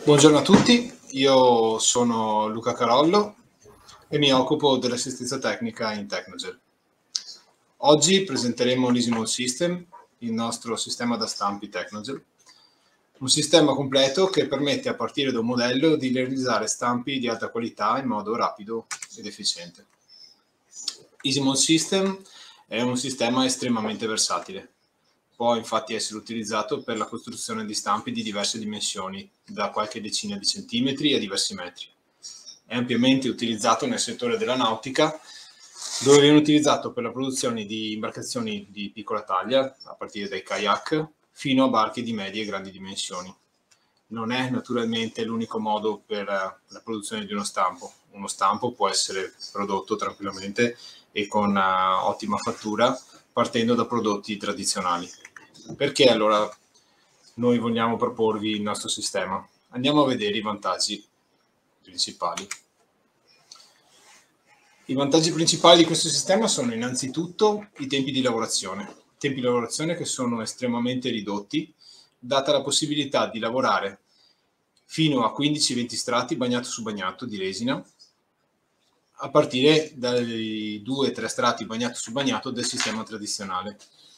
Buongiorno a tutti, io sono Luca Carollo e mi occupo dell'assistenza tecnica in Technogel. Oggi presenteremo l'Easymall System, il nostro sistema da stampi Technogel, un sistema completo che permette a partire da un modello di realizzare stampi di alta qualità in modo rapido ed efficiente. Easymall System è un sistema estremamente versatile. Può infatti essere utilizzato per la costruzione di stampi di diverse dimensioni, da qualche decina di centimetri a diversi metri. È ampiamente utilizzato nel settore della nautica, dove viene utilizzato per la produzione di imbarcazioni di piccola taglia, a partire dai kayak, fino a barche di medie e grandi dimensioni. Non è naturalmente l'unico modo per la produzione di uno stampo. Uno stampo può essere prodotto tranquillamente e con ottima fattura, partendo da prodotti tradizionali. Perché allora noi vogliamo proporvi il nostro sistema? Andiamo a vedere i vantaggi principali. I vantaggi principali di questo sistema sono innanzitutto i tempi di lavorazione che sono estremamente ridotti, data la possibilità di lavorare fino a 15-20 strati bagnato su bagnato di resina, a partire dai 2-3 strati bagnato su bagnato del sistema tradizionale.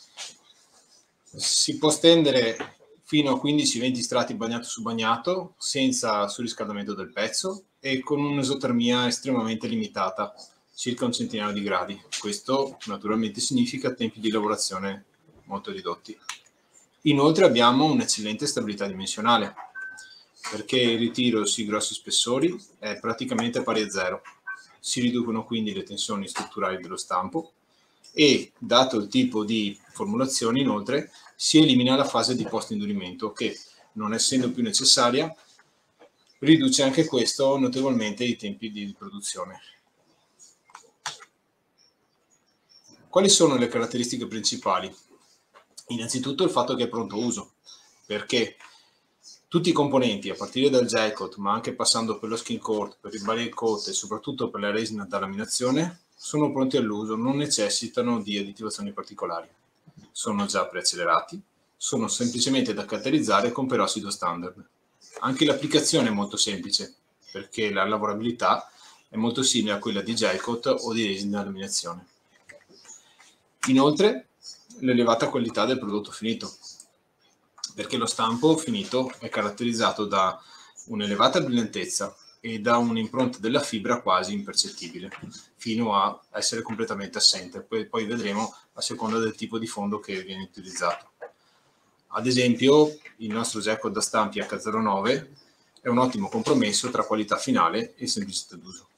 Si può stendere fino a 15-20 strati bagnato su bagnato senza surriscaldamento del pezzo e con un'esotermia estremamente limitata, circa un centinaio di gradi. Questo naturalmente significa tempi di lavorazione molto ridotti. Inoltre abbiamo un'eccellente stabilità dimensionale, perché il ritiro sui grossi spessori è praticamente pari a zero. Si riducono quindi le tensioni strutturali dello stampo e, dato il tipo di formulazione, inoltre, si elimina la fase di post-indurimento che, non essendo più necessaria, riduce anche questo notevolmente i tempi di produzione. Quali sono le caratteristiche principali? Innanzitutto il fatto che è pronto uso, perché tutti i componenti, a partire dal gel coat, ma anche passando per lo skin coat, per il barrier coat e soprattutto per la resina da laminazione, sono pronti all'uso, non necessitano di additivazioni particolari. Sono già preaccelerati, sono semplicemente da caratterizzare con perossido standard. Anche l'applicazione è molto semplice, perché la lavorabilità è molto simile a quella di gel coat o di resina da laminazione. Inoltre, l'elevata qualità del prodotto finito, perché lo stampo finito è caratterizzato da un'elevata brillantezza e da un'impronta della fibra quasi impercettibile, fino a essere completamente assente. Poi vedremo a seconda del tipo di fondo che viene utilizzato. Ad esempio, il nostro gel coat da stampi H09 è un ottimo compromesso tra qualità finale e semplicità d'uso.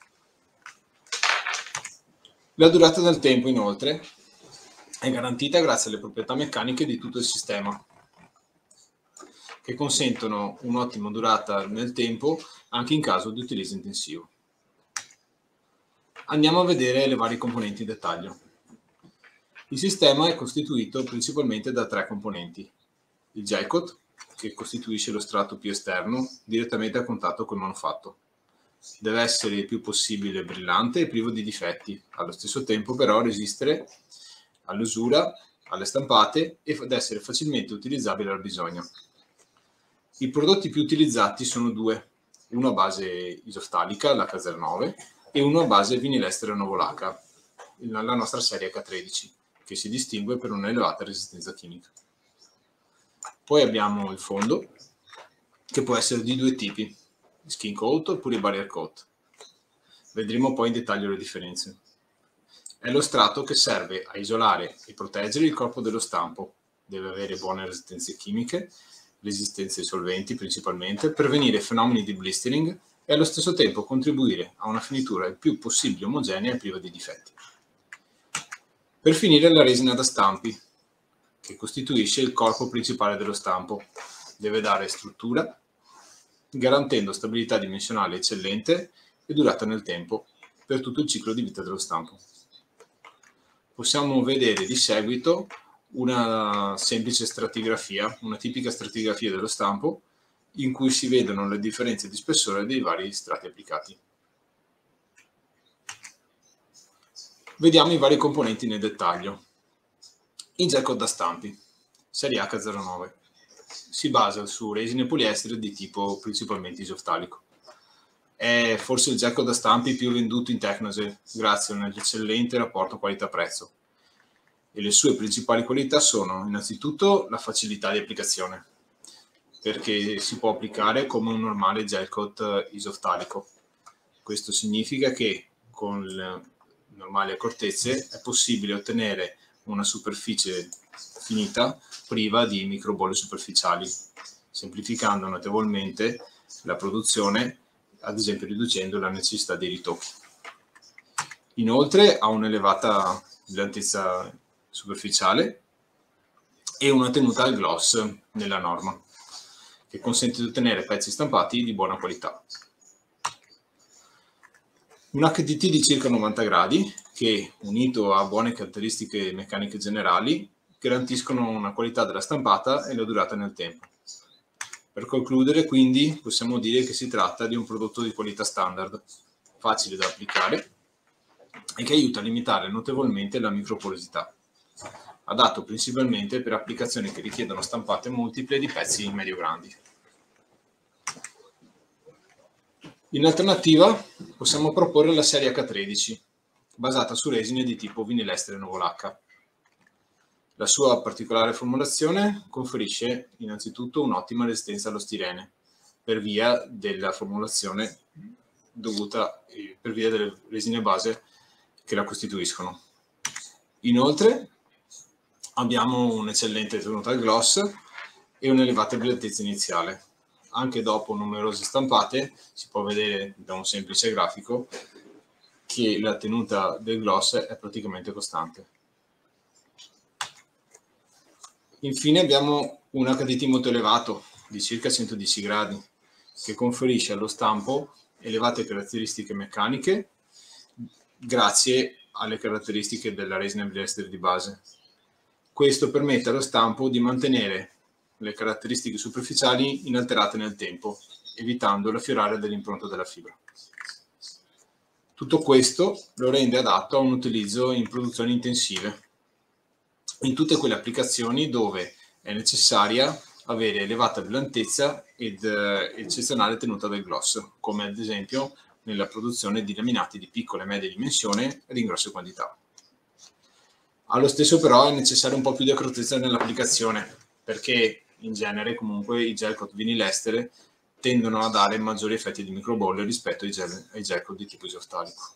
La durata del tempo, inoltre, è garantita grazie alle proprietà meccaniche di tutto il sistema, che consentono un'ottima durata nel tempo anche in caso di utilizzo intensivo. Andiamo a vedere le varie componenti in dettaglio. Il sistema è costituito principalmente da 3 componenti. Il gel coat, che costituisce lo strato più esterno, direttamente a contatto col manufatto. Deve essere il più possibile brillante e privo di difetti, allo stesso tempo però resistere all'usura, alle stampate ed essere facilmente utilizzabile al bisogno. I prodotti più utilizzati sono 2, uno a base isoftalica, l'H09, e uno a base vinilestere novolaca, la nostra serie H13, che si distingue per un'elevata resistenza chimica. Poi abbiamo il fondo, che può essere di 2 tipi, skin coat oppure barrier coat. Vedremo poi in dettaglio le differenze. È lo strato che serve a isolare e proteggere il corpo dello stampo. Deve avere buone resistenze chimiche, resistenze ai solventi principalmente, prevenire fenomeni di blistering e allo stesso tempo contribuire a una finitura il più possibile omogenea e priva di difetti. Per finire, la resina da stampi, che costituisce il corpo principale dello stampo. Deve dare struttura, garantendo stabilità dimensionale eccellente e durata nel tempo per tutto il ciclo di vita dello stampo. Possiamo vedere di seguito una semplice stratigrafia, una tipica stratigrafia dello stampo, in cui si vedono le differenze di spessore dei vari strati applicati. Vediamo i vari componenti nel dettaglio. Il gel coat da stampi, serie H09. si basa su resine poliestere di tipo principalmente isoftalico. È forse il gel coat da stampi più venduto in Tecnose grazie a un eccellente rapporto qualità-prezzo. E le sue principali qualità sono innanzitutto la facilità di applicazione, perché si può applicare come un normale gel coat isoftalico. Questo significa che con le normali accortezze è possibile ottenere una superficie finita priva di microbolle superficiali, semplificando notevolmente la produzione, ad esempio riducendo la necessità di ritocchi. Inoltre ha un'elevata brillantezza superficiale e una tenuta al gloss nella norma, che consente di ottenere pezzi stampati di buona qualità. Un HDT di circa 90 gradi che, unito a buone caratteristiche meccaniche generali, garantiscono una qualità della stampata e la durata nel tempo. Per concludere, quindi, possiamo dire che si tratta di un prodotto di qualità standard, facile da applicare e che aiuta a limitare notevolmente la microporosità, adatto principalmente per applicazioni che richiedono stampate multiple di pezzi medio-grandi. In alternativa possiamo proporre la serie H13, basata su resine di tipo vinilestere Novolacca. La sua particolare formulazione conferisce innanzitutto un'ottima resistenza allo stirene, per via della formulazione dovuta per via delle resine base che la costituiscono. Inoltre abbiamo un'eccellente tenuta al gloss e un'elevata brillantezza iniziale. Anche dopo numerose stampate si può vedere da un semplice grafico che la tenuta del gloss è praticamente costante. Infine abbiamo un HDT molto elevato di circa 110 gradi che conferisce allo stampo elevate caratteristiche meccaniche grazie alle caratteristiche della resina poliestere di base. Questo permette allo stampo di mantenere le caratteristiche superficiali inalterate nel tempo, evitando l'affiorare dell'impronta della fibra. Tutto questo lo rende adatto a un utilizzo in produzioni intensive, in tutte quelle applicazioni dove è necessaria avere elevata brillantezza ed eccezionale tenuta del gloss, come ad esempio nella produzione di laminati di piccola e media dimensione ed in grosse quantità. Allo stesso però è necessario un po' più di accortezza nell'applicazione, perché in genere comunque i gel coat vinilestere tendono a dare maggiori effetti di microbolle rispetto ai gel coat di tipo isoftalico.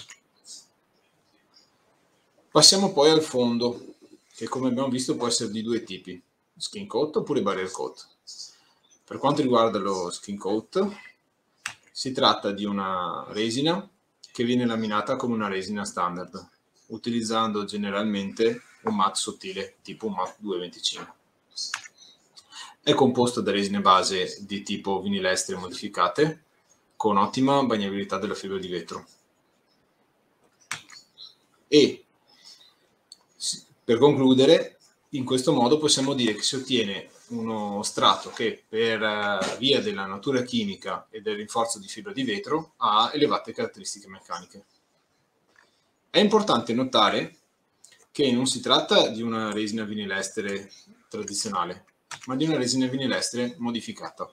Passiamo poi al fondo, che come abbiamo visto può essere di due tipi, skin coat oppure barrier coat. Per quanto riguarda lo skin coat, si tratta di una resina che viene laminata come una resina standard, utilizzando generalmente un matte sottile tipo un matte 225. È composto da resine base di tipo vinilestere modificate con ottima bagnabilità della fibra di vetro. E per concludere, in questo modo possiamo dire che si ottiene uno strato che per via della natura chimica e del rinforzo di fibra di vetro ha elevate caratteristiche meccaniche. È importante notare che non si tratta di una resina vinilestere tradizionale, ma di una resina vinilestere modificata.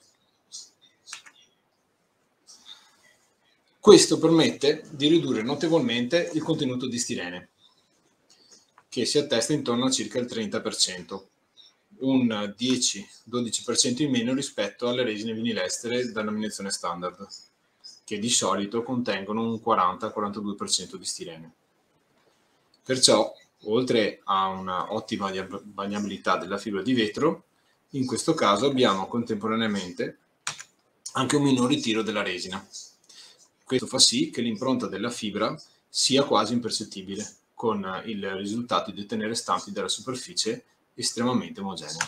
Questo permette di ridurre notevolmente il contenuto di stirene, che si attesta intorno a circa il 30%, un 10-12% in meno rispetto alle resine vinilestere da laminazione standard, che di solito contengono un 40-42% di stirene. Perciò, oltre a una ottima bagnabilità della fibra di vetro, in questo caso abbiamo contemporaneamente anche un minor ritiro della resina. Questo fa sì che l'impronta della fibra sia quasi impercettibile, con il risultato di ottenere stampi della superficie estremamente omogenea.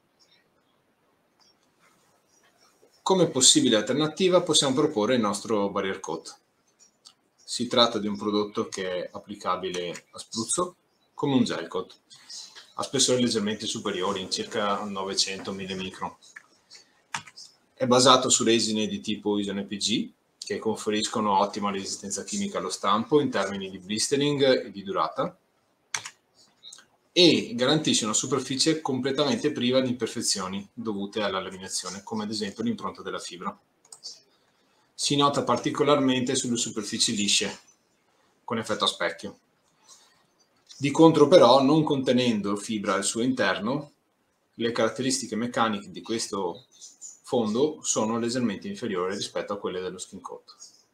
Come possibile alternativa possiamo proporre il nostro barrier coat. Si tratta di un prodotto che è applicabile a spruzzo come un gel coat, a spessori leggermente superiori, in circa 900 mm. È basato su resine di tipo Ison EPG che conferiscono ottima resistenza chimica allo stampo in termini di blistering e di durata, e garantisce una superficie completamente priva di imperfezioni dovute alla laminazione, come ad esempio l'impronta della fibra. Si nota particolarmente sulle superfici lisce, con effetto a specchio. Di contro però, non contenendo fibra al suo interno, le caratteristiche meccaniche di questo fondo sono leggermente inferiori rispetto a quelle dello skin coat.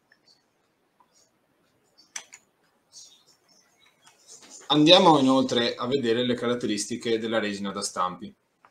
Andiamo inoltre a vedere le caratteristiche della resina da stampi.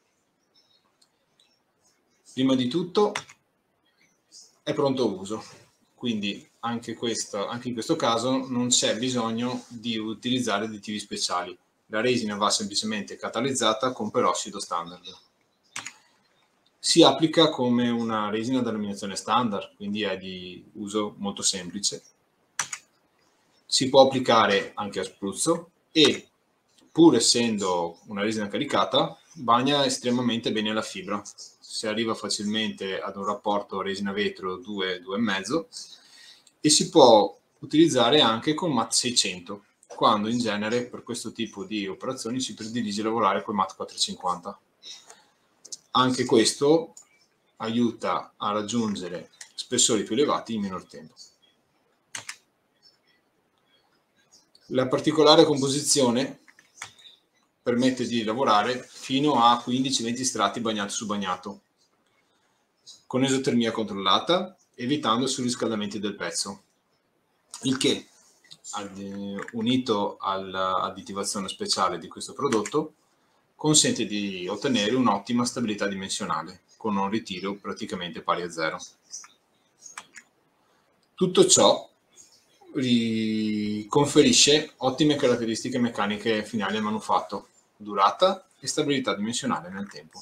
Prima di tutto è pronto a uso, quindi anche in questo caso non c'è bisogno di utilizzare additivi speciali. La resina va semplicemente catalizzata con perossido standard. Si applica come una resina da laminazione standard, quindi è di uso molto semplice. Si può applicare anche a spruzzo e, pur essendo una resina caricata, bagna estremamente bene la fibra. Si arriva facilmente ad un rapporto resina-vetro 2-2,5 e si può utilizzare anche con MAT 600, quando in genere per questo tipo di operazioni si predilige lavorare con MAT 450. Anche questo aiuta a raggiungere spessori più elevati in minor tempo. La particolare composizione permette di lavorare fino a 15-20 strati bagnato su bagnato, con esotermia controllata, evitando surriscaldamenti del pezzo, il che, unito all'additivazione speciale di questo prodotto, consente di ottenere un'ottima stabilità dimensionale, con un ritiro praticamente pari a zero. Tutto ciò conferisce ottime caratteristiche meccaniche finali al manufatto, durata e stabilità dimensionale nel tempo.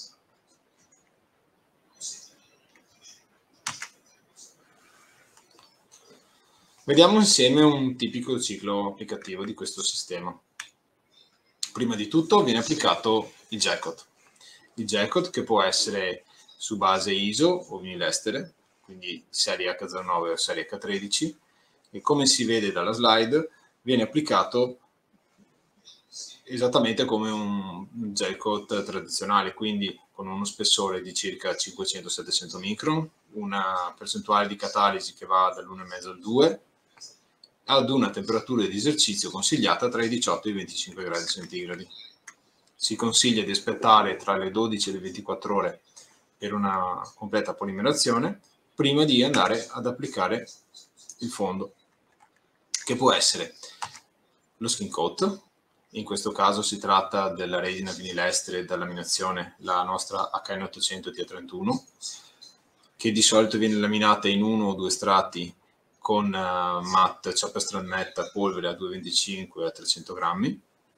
Vediamo insieme un tipico ciclo applicativo di questo sistema. Prima di tutto viene applicato il gel coat. Il gel coat, che può essere su base ISO o vinilestere, quindi serie H09 o serie H13, e come si vede dalla slide viene applicato esattamente come un gel coat tradizionale, quindi con uno spessore di circa 500-700 micron, una percentuale di catalisi che va dall'1,5 al 2, ad una temperatura di esercizio consigliata tra i 18 e i 25 gradi centigradi. Si consiglia di aspettare tra le 12 e le 24 ore per una completa polimerazione prima di andare ad applicare il fondo, che può essere lo skin coat. In questo caso si tratta della resina vinilestere da laminazione, la nostra HN800 T31, che di solito viene laminata in 1 o 2 strati con matte, ciapa strannetta, polvere a 2,25 a 300 grammi,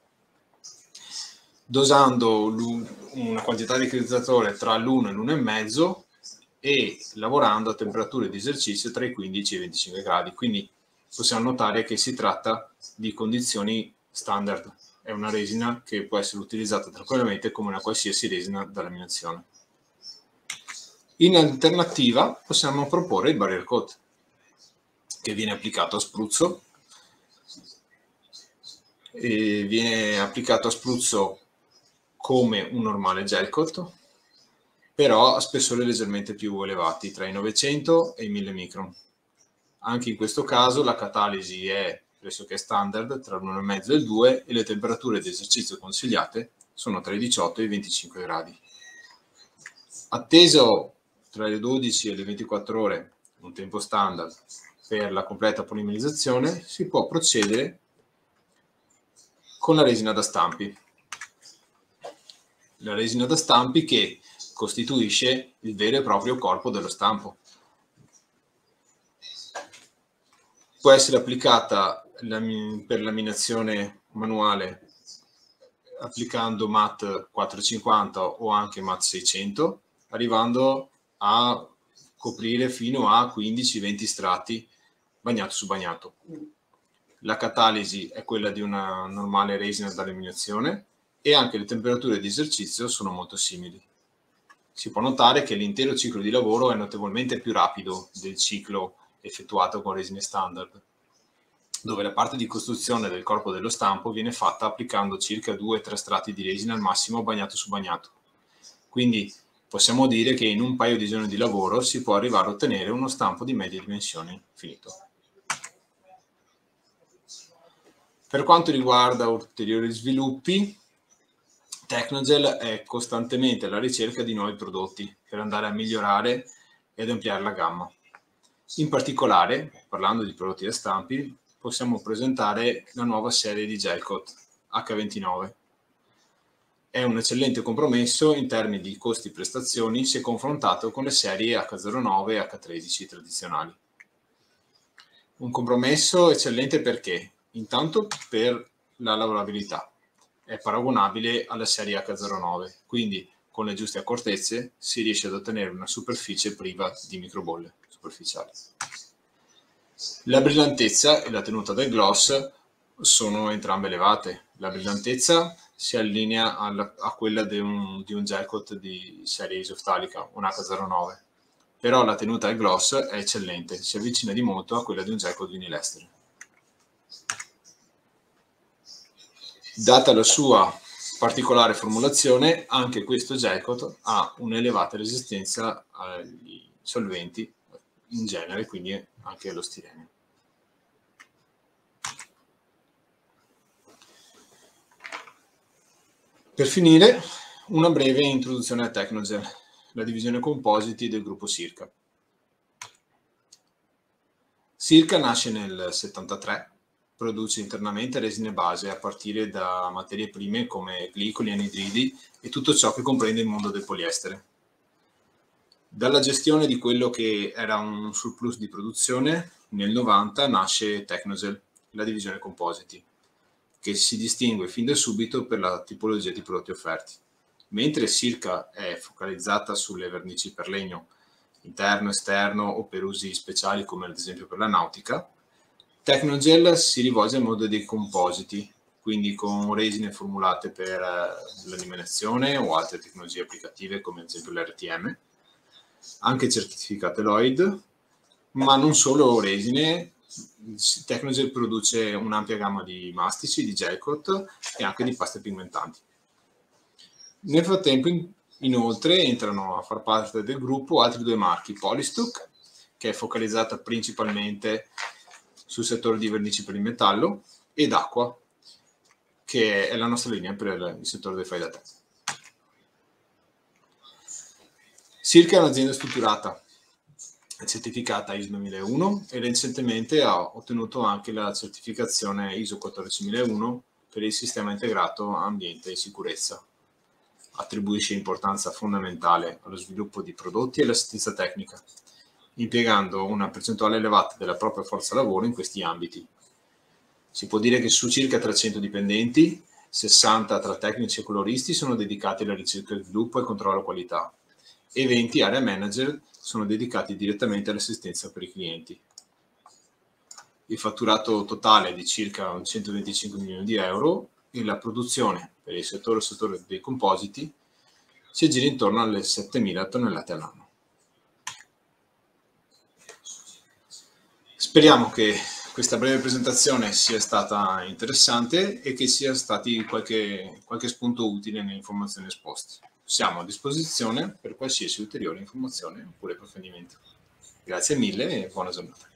dosando una quantità di cristallizatore tra l'1 e l'1,5 e lavorando a temperature di esercizio tra i 15 e i 25 gradi. Quindi possiamo notare che si tratta di condizioni standard. È una resina che può essere utilizzata tranquillamente come una qualsiasi resina da laminazione. In alternativa possiamo proporre il barrier coat, che viene applicato a spruzzo, e viene applicato a spruzzo come un normale gel coat, però a spessori leggermente più elevati, tra i 900 e i 1000 micron. Anche in questo caso la catalisi è pressoché standard tra l'1,5 e il 2 e le temperature di esercizio consigliate sono tra i 18 e i 25 gradi. Atteso tra le 12 e le 24 ore, un tempo standard per la completa polimerizzazione, si può procedere con la resina da stampi. La resina da stampi che costituisce il vero e proprio corpo dello stampo. Può essere applicata per laminazione manuale applicando MAT 450 o anche MAT 600, arrivando a coprire fino a 15-20 strati bagnato su bagnato. La catalisi è quella di una normale resina da laminazione e anche le temperature di esercizio sono molto simili. Si può notare che l'intero ciclo di lavoro è notevolmente più rapido del ciclo effettuato con resine standard. dove la parte di costruzione del corpo dello stampo viene fatta applicando circa 2-3 strati di resina al massimo bagnato su bagnato. Quindi possiamo dire che in un paio di giorni di lavoro si può arrivare a ottenere uno stampo di medie dimensioni finito. Per quanto riguarda ulteriori sviluppi, Technogel è costantemente alla ricerca di nuovi prodotti per andare a migliorare ed ampliare la gamma. In particolare, parlando di prodotti da stampi, possiamo presentare la nuova serie di Gelcoat H29. È un eccellente compromesso in termini di costi-prestazioni se confrontato con le serie H09 e H13 tradizionali. Un compromesso eccellente perché? Intanto per la lavorabilità. È paragonabile alla serie H09, quindi con le giuste accortezze si riesce ad ottenere una superficie priva di microbolle superficiali. La brillantezza e la tenuta del gloss sono entrambe elevate. La brillantezza si allinea a quella di un Gelcoat di serie isoftalica, un H09, però la tenuta del gloss è eccellente, si avvicina di molto a quella di un Gelcoat vinylestere. Data la sua particolare formulazione, anche questo Gelcoat ha un'elevata resistenza agli solventi in genere, quindi anche allo stirenio. Per finire, una breve introduzione a Technogel, la divisione compositi del gruppo Circa. Circa nasce nel 1973, produce internamente resine base a partire da materie prime come glicoli, anidridi e tutto ciò che comprende il mondo del poliestere. Dalla gestione di quello che era un surplus di produzione, nel 90 nasce Technogel, la divisione compositi, che si distingue fin da subito per la tipologia di prodotti offerti. Mentre Circa è focalizzata sulle vernici per legno, interno, esterno o per usi speciali come ad esempio per la nautica, Technogel si rivolge al mondo dei compositi, quindi con resine formulate per l'animazione o altre tecnologie applicative come ad esempio l'RTM, anche certificate Lloyd, ma non solo resine. Technogel produce un'ampia gamma di mastici, di Gelcoat e anche di paste pigmentanti. Nel frattempo, inoltre, entrano a far parte del gruppo altri due marchi, Polystock, che è focalizzata principalmente sul settore di vernici per il metallo, ed Aqua, che è la nostra linea per il settore del fai da te. Circa è un'azienda strutturata, è certificata ISO 2001 e recentemente ha ottenuto anche la certificazione ISO 14001 per il sistema integrato ambiente e sicurezza. Attribuisce importanza fondamentale allo sviluppo di prodotti e all'assistenza tecnica, impiegando una percentuale elevata della propria forza lavoro in questi ambiti. Si può dire che su circa 300 dipendenti, 60 tra tecnici e coloristi sono dedicati alla ricerca e sviluppo e controllo qualità, e 20 area manager sono dedicati direttamente all'assistenza per i clienti. Il fatturato totale è di circa 125 milioni di euro e la produzione per il settore dei compositi si aggira intorno alle 7.000 tonnellate all'anno. Speriamo che questa breve presentazione sia stata interessante e che sia stati qualche spunto utile nelle informazioni esposte. Siamo a disposizione per qualsiasi ulteriore informazione oppure approfondimento. Grazie mille e buona giornata.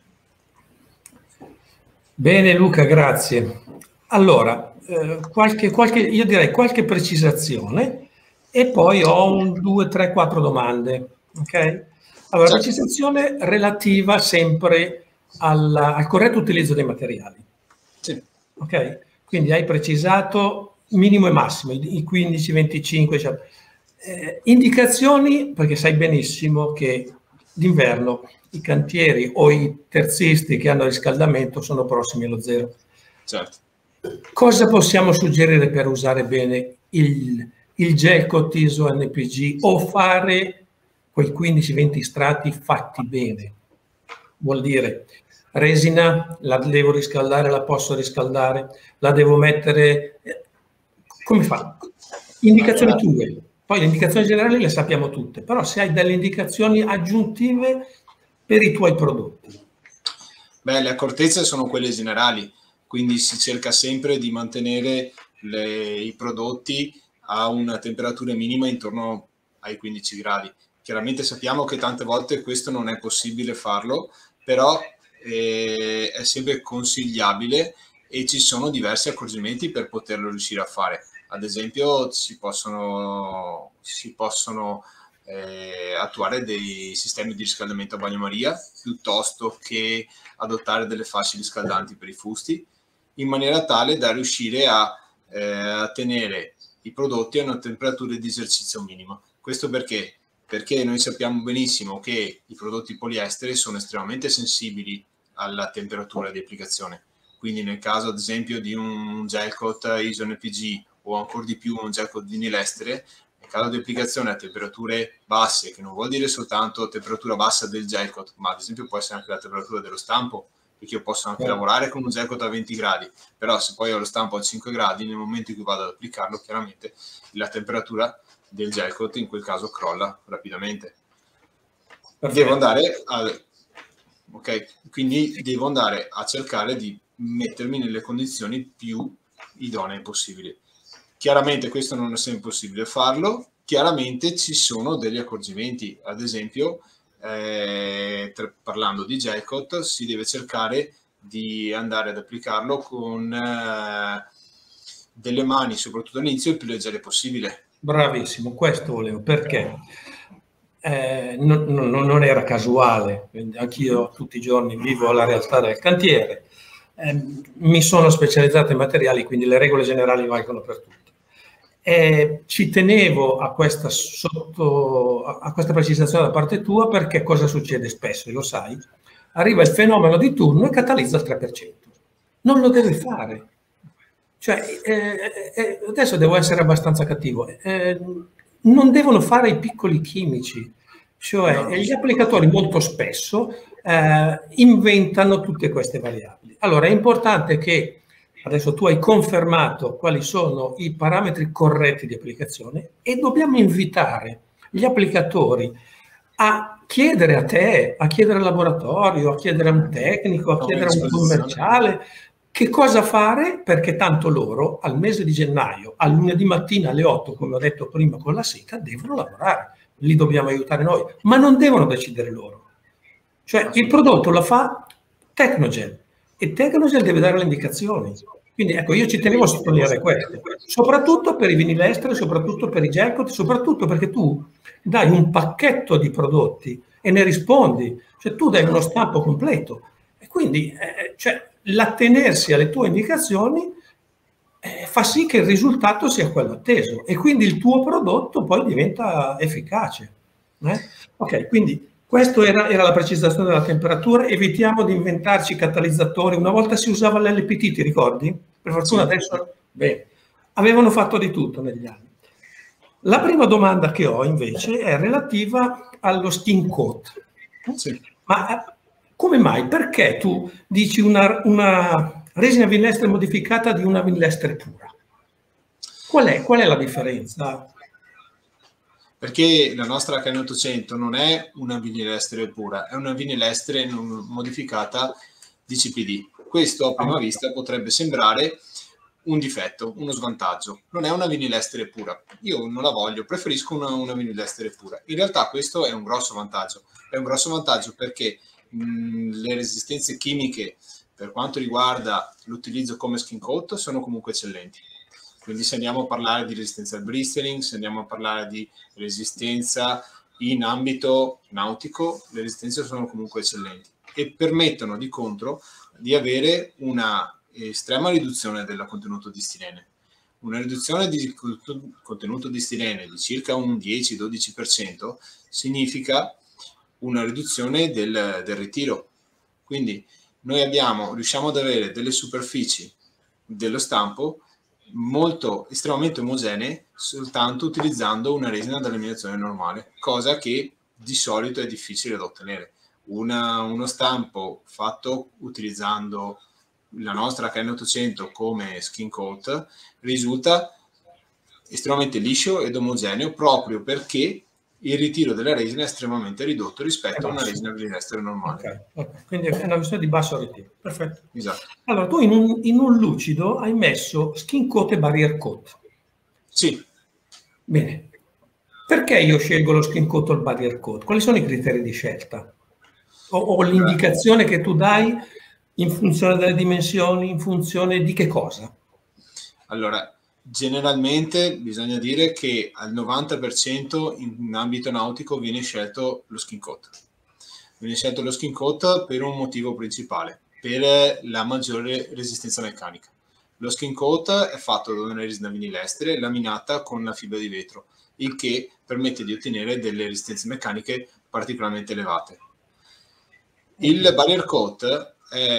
Bene Luca, grazie. Allora, io direi qualche precisazione e poi ho 2, 3, 4 domande. Ok? Allora, certo. Precisazione relativa sempre al corretto utilizzo dei materiali. Sì. Ok? Quindi hai precisato minimo e massimo, i 15, 25, eccetera. Indicazioni, perché sai benissimo che d'inverno i cantieri o i terzisti che hanno riscaldamento sono prossimi allo zero. Certo. Cosa possiamo suggerire per usare bene il Gelcoat ISO NPG o fare quei 15-20 strati fatti bene? Vuol dire resina, la devo riscaldare, la posso riscaldare, la devo mettere... Come fa? Indicazioni tue. Poi le indicazioni generali le sappiamo tutte, però se hai delle indicazioni aggiuntive per i tuoi prodotti. Beh, le accortezze sono quelle generali. quindi si cerca sempre di mantenere i prodotti a una temperatura minima intorno ai 15 gradi. Chiaramente sappiamo che tante volte questo non è possibile farlo, però è sempre consigliabile e ci sono diversi accorgimenti per poterlo riuscire a fare. Ad esempio si possono attuare dei sistemi di riscaldamento a bagnomaria piuttosto che adottare delle fasce riscaldanti per i fusti, in maniera tale da riuscire a tenere i prodotti a una temperatura di esercizio minima. Questo perché? Perché noi sappiamo benissimo che i prodotti poliestere sono estremamente sensibili alla temperatura di applicazione. Quindi nel caso ad esempio di un gel coat ISO NPG o ancora di più un gel coat vinilestere, nel caso di applicazione a temperature basse, che non vuol dire soltanto temperatura bassa del gel coat, ma ad esempio può essere anche la temperatura dello stampo, perché io posso anche lavorare con un gel coat a 20 gradi, però se poi ho lo stampo a 5 gradi, nel momento in cui vado ad applicarlo, chiaramente la temperatura del gel coat in quel caso crolla rapidamente. Devo andare quindi devo andare a cercare di mettermi nelle condizioni più idonee possibili. Chiaramente questo non è sempre possibile farlo, chiaramente ci sono degli accorgimenti, ad esempio parlando di gel coat si deve cercare di andare ad applicarlo con delle mani, soprattutto all'inizio, il più leggere possibile. Bravissimo, questo volevo, perché non era casuale, anch'io tutti i giorni vivo la realtà del cantiere, mi sono specializzato in materiali, quindi le regole generali valgono per tutti. Ci tenevo a questa precisazione da parte tua, perché cosa succede spesso, e lo sai, arriva il fenomeno di turno e catalizza il 3%. Non lo deve fare. Cioè, adesso devo essere abbastanza cattivo. Non devono fare i piccoli chimici, cioè gli applicatori molto spesso inventano tutte queste variabili. Allora è importante che adesso tu hai confermato quali sono i parametri corretti di applicazione e dobbiamo invitare gli applicatori a chiedere a te, a chiedere al laboratorio, a chiedere a un tecnico, a chiedere a un commerciale che cosa fare, perché tanto loro al mese di gennaio, al lunedì mattina alle 8, come ho detto prima con la seta, devono lavorare. Li dobbiamo aiutare noi, ma non devono decidere loro. Cioè il prodotto lo fa Tecnogel e Tecnogel deve dare le indicazioni. Quindi ecco, io ci tenevo a sottolineare questo, soprattutto per i vinilesteri, soprattutto per i gel coat, soprattutto perché tu dai un pacchetto di prodotti e ne rispondi, cioè tu dai uno stampo completo e quindi cioè, l'attenersi alle tue indicazioni fa sì che il risultato sia quello atteso e quindi il tuo prodotto poi diventa efficace. Ok, quindi questa era la precisazione della temperatura. Evitiamo di inventarci catalizzatori. Una volta si usava l'LPT, ti ricordi? Per fortuna sì. Adesso, bene, avevano fatto di tutto negli anni. La prima domanda che ho invece è relativa allo skin coat. Sì. Ma come mai? Perché tu dici una resina vinilestere modificata di una vinilestere pura? Qual è la differenza? Perché la nostra K800 non è una vinilestere pura, è una vinilestere modificata di CPD. Questo a prima vista potrebbe sembrare un difetto, uno svantaggio. Non è una vinilestere pura. Io non la voglio, preferisco una vinilestere pura. In realtà questo è un grosso vantaggio. È un grosso vantaggio perché le resistenze chimiche per quanto riguarda l'utilizzo come skin coat sono comunque eccellenti. Quindi se andiamo a parlare di resistenza al blistering, se andiamo a parlare di resistenza in ambito nautico, le resistenze sono comunque eccellenti e permettono di contro di avere una estrema riduzione del contenuto di stilene. Una riduzione di contenuto di stilene di circa un 10-12% significa una riduzione del ritiro. Quindi noi riusciamo ad avere delle superfici dello stampo estremamente omogenee soltanto utilizzando una resina da laminazione normale, cosa che di solito è difficile da ottenere. Uno stampo fatto utilizzando la nostra KN800 come skin coat risulta estremamente liscio ed omogeneo proprio perché il ritiro della resina è estremamente ridotto rispetto a una resina vinilestere normale. Okay. Quindi è una questione di basso ritiro. Perfetto. Esatto. Allora, tu in un lucido hai messo skin coat e barrier coat. Sì. Bene. Perché io scelgo lo skin coat o il barrier coat? Quali sono i criteri di scelta? O l'indicazione che tu dai in funzione delle dimensioni, in funzione di che cosa? Allora, generalmente bisogna dire che al 90% in ambito nautico viene scelto lo skin coat. Viene scelto lo skin coat per un motivo principale, per la maggiore resistenza meccanica. Lo skin coat è fatto da una resina vinilestere laminata con la fibra di vetro, il che permette di ottenere delle resistenze meccaniche particolarmente elevate. Il barrier coat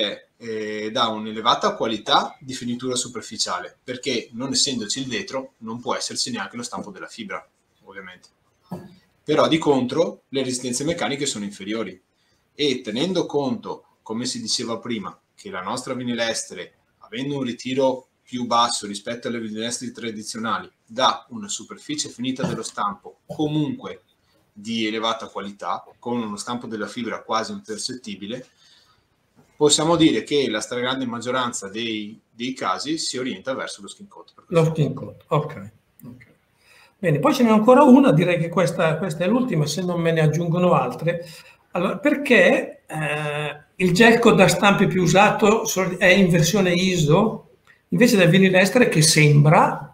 dà un'elevata qualità di finitura superficiale, perché non essendoci il vetro non può esserci neanche lo stampo della fibra, ovviamente. Però di contro le resistenze meccaniche sono inferiori e tenendo conto, come si diceva prima, che la nostra vinilestere, avendo un ritiro più basso rispetto alle vinilestri tradizionali, dà una superficie finita dello stampo comunque di elevata qualità, con uno stampo della fibra quasi impercettibile, possiamo dire che la stragrande maggioranza dei casi si orienta verso lo skin coat. Lo skin coat, ok. Bene, poi ce n'è ancora una, direi che questa è l'ultima, se non me ne aggiungono altre. Allora, perché il gel coat da stampe più usato è in versione ISO, invece del vinilestere che sembra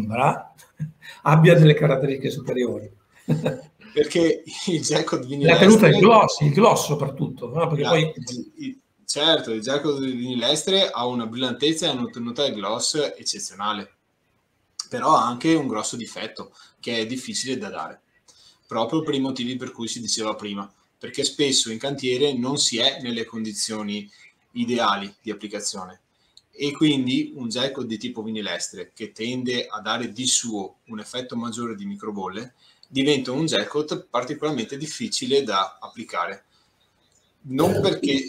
abbia delle caratteristiche superiori? Perché il gel coat vinilestere... La tenuta il gloss soprattutto, no? Perché poi... Certo, il gel coat vinilestere ha una brillantezza e una tenuta del gloss eccezionale, però ha anche un grosso difetto che è difficile da dare, proprio per i motivi per cui si diceva prima, perché spesso in cantiere non si è nelle condizioni ideali di applicazione e quindi un gel coat di tipo vinilestere che tende a dare di suo un effetto maggiore di microbolle diventa un gel coat particolarmente difficile da applicare, non perché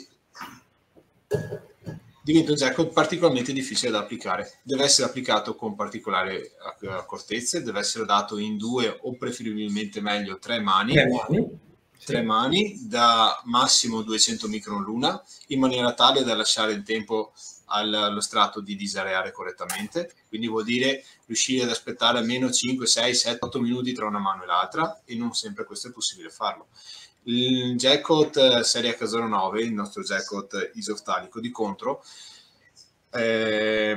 diventa un gel coat particolarmente difficile da applicare, deve essere applicato con particolare accortezza, deve essere dato in 2 o preferibilmente meglio 3 mani. 3 mani da massimo 200 micron l'una, in maniera tale da lasciare il tempo allo strato di disareare correttamente, quindi vuol dire riuscire ad aspettare almeno 5, 6, 7, 8 minuti tra una mano e l'altra, e non sempre questo è possibile farlo. Il gel coat serie H09, il nostro gel coat isoftalico di contro, è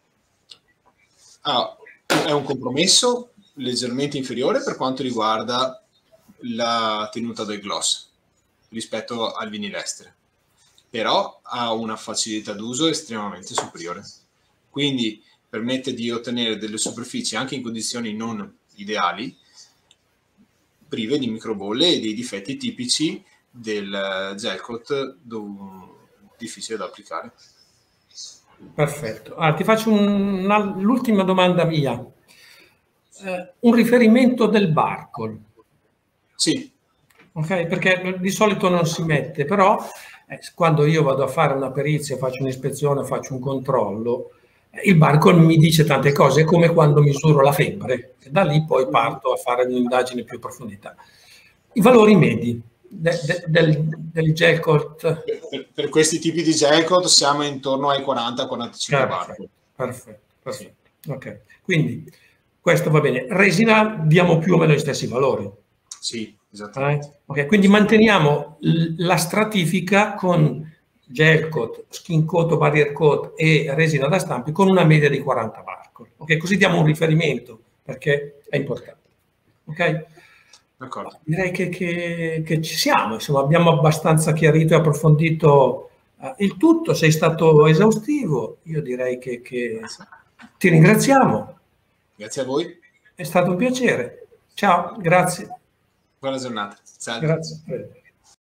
un compromesso leggermente inferiore per quanto riguarda la tenuta del gloss rispetto al vinilestere, però ha una facilità d'uso estremamente superiore, quindi permette di ottenere delle superfici anche in condizioni non ideali, prive di microbolle e dei difetti tipici del gel coat difficile da applicare. Perfetto. Ti faccio l'ultima domanda mia. Un riferimento del barcode. Sì. Ok, perché di solito non si mette, però quando io vado a fare una perizia, faccio un'ispezione, faccio un controllo, il barcode mi dice tante cose, è come quando misuro la febbre, e da lì poi parto a fare un'indagine più profondità. I valori medi del gel coat. Per questi tipi di gel coat siamo intorno ai 40-45 barcode. Perfetto. Sì. Ok, quindi questo va bene. Resina diamo più o meno gli stessi valori. Sì, esattamente. Okay, quindi manteniamo la stratifica con gel coat, skin coat o barrier coat e resina da stampi con una media di 40 barcode. Ok, così diamo un riferimento perché è importante. Ok? D'accordo. Direi che ci siamo, insomma, abbiamo abbastanza chiarito e approfondito il tutto, sei stato esaustivo, io direi che ti ringraziamo. Grazie a voi. È stato un piacere. Ciao, grazie. Buona giornata. Ciao. Grazie.